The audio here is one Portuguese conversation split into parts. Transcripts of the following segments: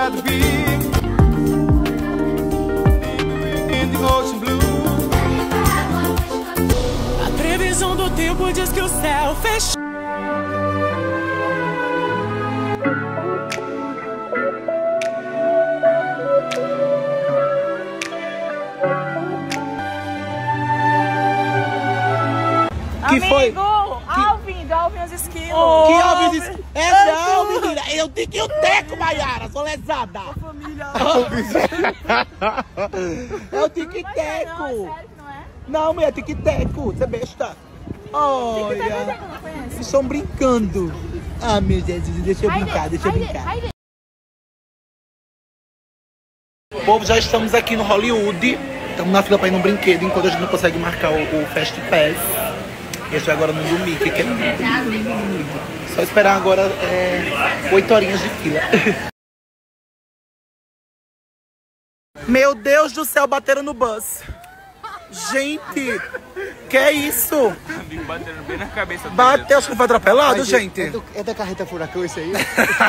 rather be in the ocean blue. A previsão do tempo diz que o céu fechou. Que foi? Alvin, do Alvin os esquilos. Oh, que Alvin os esquilos? É não, menina. Eu tenho que o teco, Maiara. Sou lesada. A família É o tic-teco. Não, é sério que não é? Não, mulher, tic-teco. Você é besta. Olha. Vocês estão brincando. Ah, meu Jesus. Deixa eu brincar, deixa eu brincar. Povo, já estamos aqui no Hollywood. Estamos na fila para ir num brinquedo, enquanto a gente não consegue marcar o Fast Pass. Esse é agora no domingo, que é lindo. Só esperar agora 8 horinhas de fila. Meu Deus do céu, bateram no bus. Gente, que é isso? Batendo bem na cabeça dele. Bateu, acho que foi atropelado, gente. É da carreta furacão isso aí?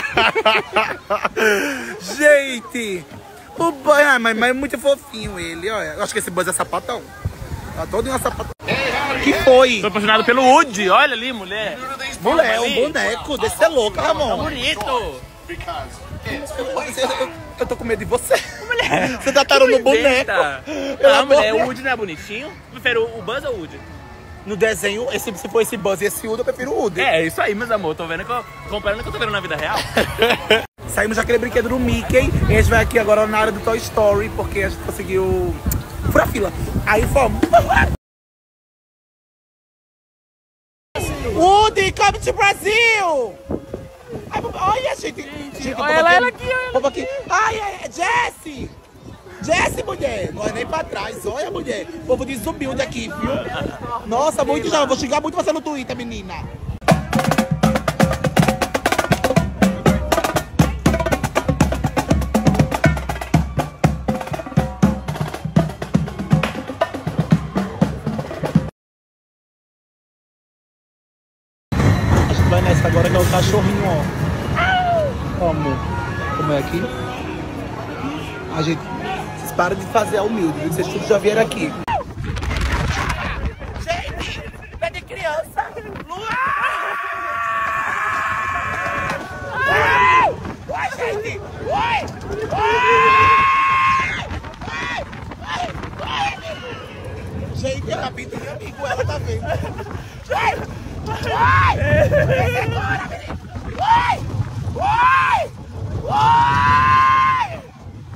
Gente, o bus, mas é muito fofinho ele, olha. Eu acho que esse bus é sapatão. Tá todo em uma sapatão. Que foi? Tô apaixonado pelo Woody, olha ali, mulher. Mulher, um boneco, desse é louco, Ramon. Tá bonito. Eu tô com medo de você. Mulher. Você trataram no boneco. Ah, mulher, o Woody não é bonitinho? Eu prefiro o Buzz ou o Woody? No desenho, se for esse Buzz e esse Woody, eu prefiro o Woody. É, isso aí, meus amor. Tô vendo que eu comparando com o que eu tô vendo na vida real. Saímos daquele brinquedo do Mickey. E a gente vai aqui agora na área do Toy Story, porque a gente conseguiu furar fila. Aí fomos. Woody, come to Brasil! Olha, gente, olha ela aqui, olha aqui. Ai, Jessie! Jessie, mulher! Não é nem pra trás, olha, mulher. O povo desumilde aqui, viu? Nossa, muito já. Vou xingar muito você no Twitter, menina. Vai nessa agora que é o cachorrinho, ó. Como é aqui? A gente... Vocês param de fazer a humilde, viu? Vocês tudo já vieram aqui. Gente! Pé de criança! Oi, gente! Gente, ela pinta de amigo, ela tá vendo. Vai! Vai! Vai! Vai!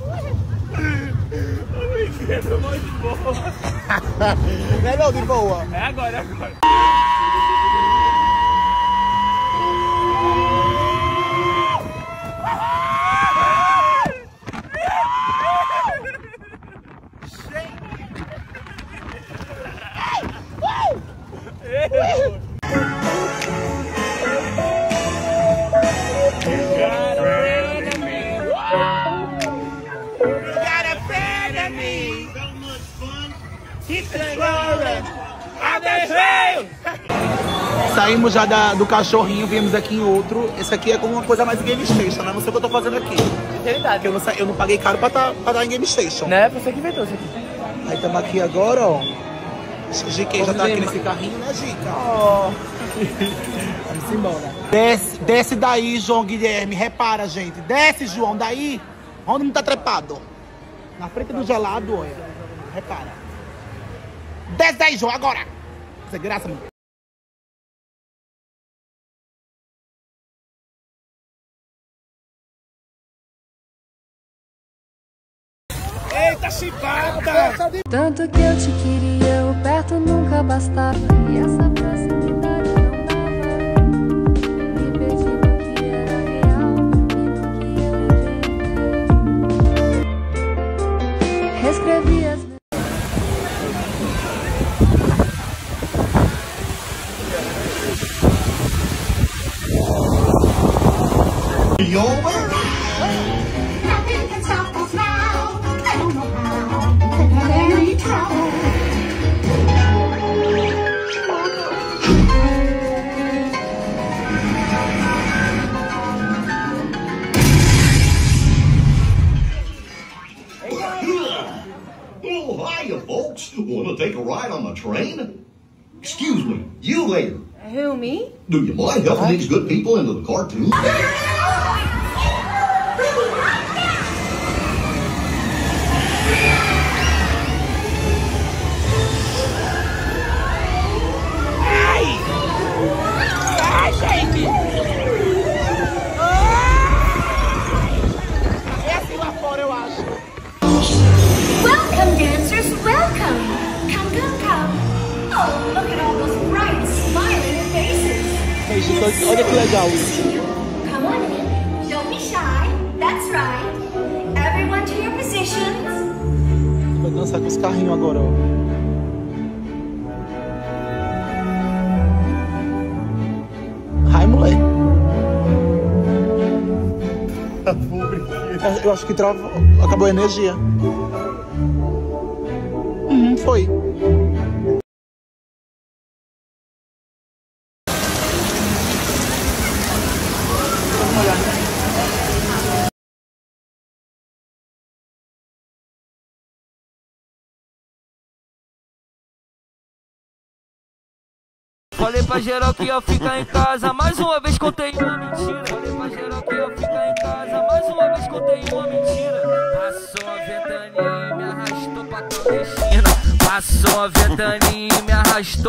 O brinquedo é muito bom. Não é não, de boa. É agora, é agora. Saímos já do cachorrinho, viemos aqui em outro. Esse aqui é como uma coisa mais Game Station, né? Não sei o que eu tô fazendo aqui. Verdade. Porque eu não paguei caro pra dar em Game Station. Né? Você que inventou isso aqui. Aí estamos aqui agora, ó. Gica já tá aqui nesse carrinho, né, Gica? Oh. Vamos embora. Desce daí, João Guilherme. Repara, gente. Desce, João, daí. Onde não tá trepado? Na frente do gelado, olha. Repara. Desce daí, João, agora. Isso é graça, mano. Eita, chibata! Tanto que eu te queria, o perto nunca bastava. E essa proximidade não dava. Me perdi no que era real e no que eu inventei. Reescrevi as Nothing can stop us now. I don't know how. Could have any trouble. ride on the train? Excuse me, you later. Who, me? Do you mind helping these good people into the cartoon? Ai, gente! É assim lá fora, eu acho. Welcome, dancers, welcome. Come, come, come. Oh, look at all those bright, smiling faces. Ei, gente, olha que legal isso. Come on in. Don't be shy. That's right. Everyone to your positions. Vai dançar com os carrinhos agora, ó. Ai, moleque. Eu acho que acabou a energia. Foi. Falei pra geral que ia ficar em casa, mais uma vez contei uma mentira. Falei pra geral que ia ficar em casa, mais uma vez contei uma mentira. Passou a ventania e me arrastou pra clandestina. Passou a ventania e me arrastou.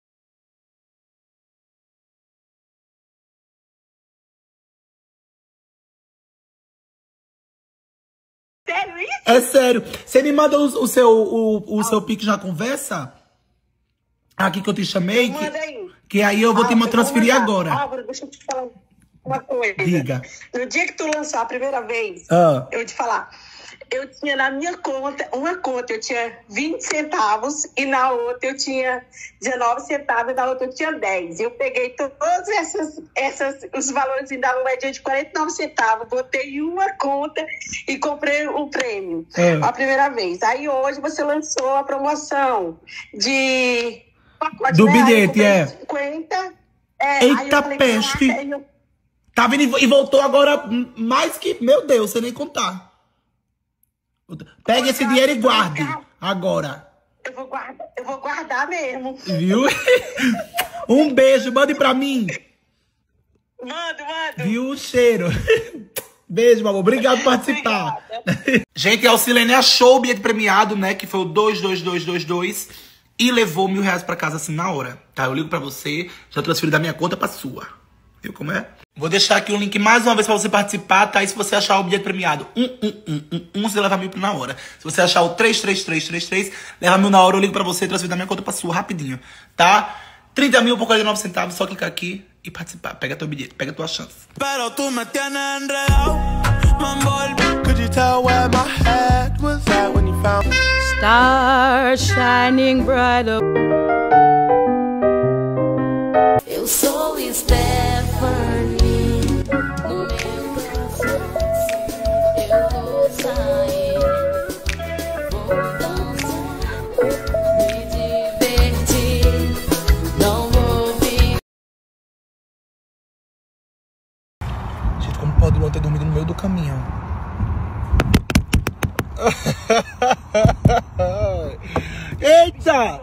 Sério isso? É sério. Você me manda o seu pique na conversa? Aqui que eu te chamei. Que aí eu vou te transferir agora. Álvaro, deixa eu te falar uma coisa. Diga. No dia que tu lançou a primeira vez, eu te falar, eu tinha na minha conta, uma conta eu tinha 20 centavos e na outra eu tinha 19 centavos e na outra eu tinha 10. Eu peguei todos os valores da moedinha de 49 centavos, botei em uma conta e comprei o prêmio a primeira vez. Aí hoje você lançou a promoção de... Do bilhete, 50, eita peste. Tá vendo? E voltou agora mais que... Meu Deus, você nem contar. Pega esse dinheiro e guarde. Agora. Eu vou guardar mesmo. Viu? Um beijo, mande pra mim. Mando. Viu o cheiro? Beijo, meu amor. Obrigado por participar. Gente, a Alcilene achou o bilhete premiado, né? Que foi o 22222. E levou R$1.000 pra casa assim na hora, tá? Eu ligo pra você, já transferi da minha conta pra sua. Viu como é? Vou deixar aqui o link mais uma vez pra você participar, tá? E se você achar o bilhete premiado você leva 1.000 na hora. Se você achar o 33333, leva 1.000 na hora, eu ligo pra você, transferi da minha conta pra sua, rapidinho, tá? 30 mil por 49 centavos, só clicar aqui e participar. Pega teu bilhete, pega tua chance. Pero tú me tienes enredado, me envolví. Could you tell where my head was at when you found me? Stars shining brighter. Eu sou Stephanie. No meu coração eu vou sair, vou dançar, me divertir, não vou vir. Gente, como pode o ter dormido no meio do caminho? Eita!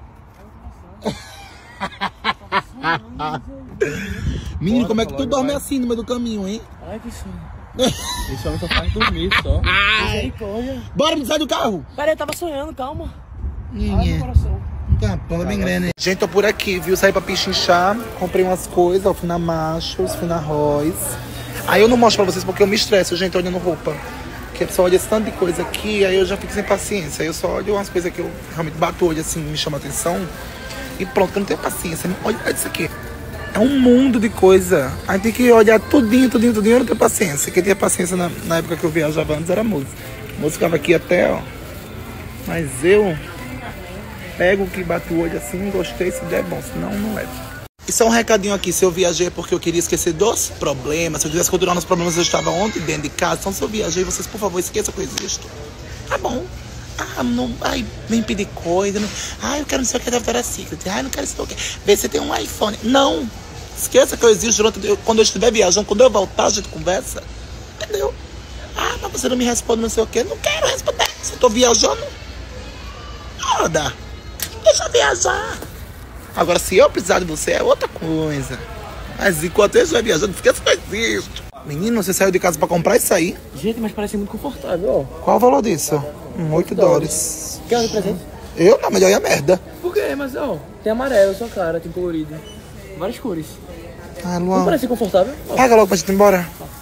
Menino, como é que tu dorme assim no meio do caminho, hein? Ai, que sono. Esse homem só faz dormir só. Misericórdia. Bora, me sai do carro! Peraí, eu tava sonhando, calma. Ai, meu coração. Tá, pô, bem grande. Gente, tô por aqui, viu? Saí pra pichinchar, comprei umas coisas, ó, fui na Machos, fui na Royce. Aí eu não mostro pra vocês porque eu me estresso, gente, olhando roupa. Porque a pessoa olha esse tanto de coisa aqui, aí eu já fico sem paciência. Aí eu só olho umas coisas que eu realmente bato o olho, assim, me chama a atenção. E pronto, que eu não tenho paciência. Olha isso aqui. É um mundo de coisa. Aí tem que olhar tudinho. Eu não tenho paciência. Quem tinha paciência na época que eu viajava antes era a moça. A moça ficava aqui até, ó. Mas eu pego o que bate o olho assim, gostei, se der bom, senão não levo. E só um recadinho aqui, se eu viajei porque eu queria esquecer dos problemas, se eu quisesse continuar nos problemas, eu estava ontem dentro de casa. Então se eu viajei, vocês, por favor, esqueçam que eu existo. Tá bom. Ah, não, ai, vem pedir coisa. Não, ai, eu quero não sei o que da Victoria's Secret. Ai, não quero sei o que. Vê se tem um iPhone. Não. Esqueça que eu existo quando eu estiver viajando. Quando eu voltar, a gente conversa. Entendeu? Ah, mas você não me responde não sei o que. Não quero responder. Se eu tô viajando, roda. Deixa eu viajar. Agora, se eu precisar de você, é outra coisa. Mas enquanto eu estiver viajando, fica só isso. Menino, você saiu de casa pra comprar isso aí? Gente, mas parece muito confortável, ó. Qual o valor disso? 8 dólares. Quer de presente? Eu não, melhor é merda. Por quê? Mas, ó, tem amarelo, sua cara, tem colorido. Várias cores. Ah, Luan. Não parece confortável? Ó. Paga logo pra gente ir embora.